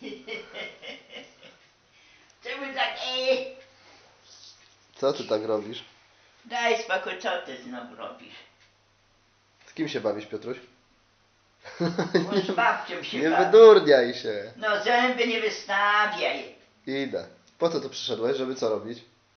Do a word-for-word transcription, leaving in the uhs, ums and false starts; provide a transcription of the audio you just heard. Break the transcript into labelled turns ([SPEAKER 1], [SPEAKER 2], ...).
[SPEAKER 1] Czemu tak, ej?
[SPEAKER 2] Co ty tak robisz?
[SPEAKER 1] Daj spokój, co ty znowu robisz?
[SPEAKER 2] Z kim się bawisz, Piotruś?
[SPEAKER 1] Bo z babcią się
[SPEAKER 2] Nie
[SPEAKER 1] bawi.
[SPEAKER 2] wydurniaj się.
[SPEAKER 1] No zęby nie wystawiaj.
[SPEAKER 2] Idę. Po co tu przyszedłeś? Żeby co robić?